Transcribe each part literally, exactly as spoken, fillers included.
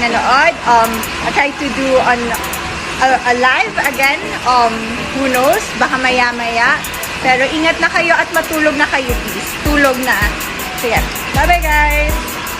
nanood. Um, I try to do on a, a live again. Um, who knows? Baka maya-maya. Pero ingat na kayo at matulog na kayo, please. Tulog na. So yeah. Bye-bye, guys!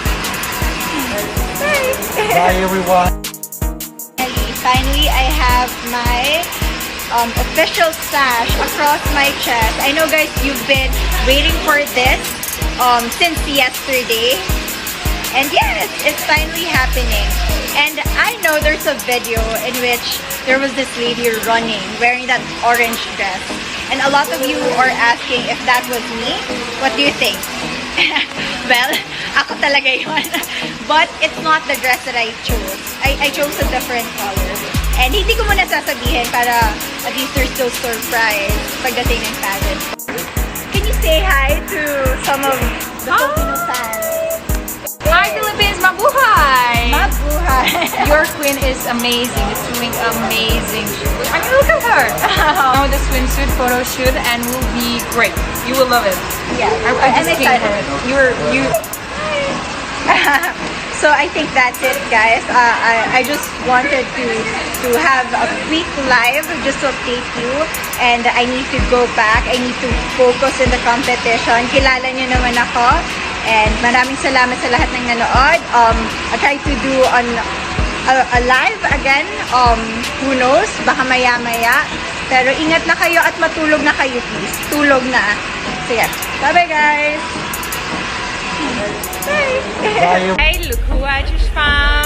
Bye! Bye, everyone! And finally, I have my um, official sash across my chest. I know, guys, you've been waiting for this um, since yesterday. And yes, it's finally happening. And I know there's a video in which there was this lady running wearing that orange dress. And a lot of you are asking if that was me. What do you think? Well, ako talaga yun. But it's not the dress that I chose. I, I chose a different color. And hindi ko muna sasabihin para at least there's no surprise pagdating ng pageant. Can you say hi to some of the Filipino fans? Hi Philippines, mabuhay! Mabuhay! Your queen is amazing. It's doing amazing. I mean, look at her. Now the swimsuit photo shoot and will be great. You will love it. Yeah, I, I just came for it. You're you. So I think that's it, guys. Uh, I I just wanted to to have a quick live just to update you, and I need to go back. I need to focus in the competition. Kilala niyo naman ako. And maraming salamat sa lahat ng nanood. Um, I try to do on a, a live again. Um, who knows? Baka maya-maya. Pero ingat na kayo at matulog na kayo, please. Tulog na. So yeah. Bye-bye, guys! Bye! Hey, look who I just found!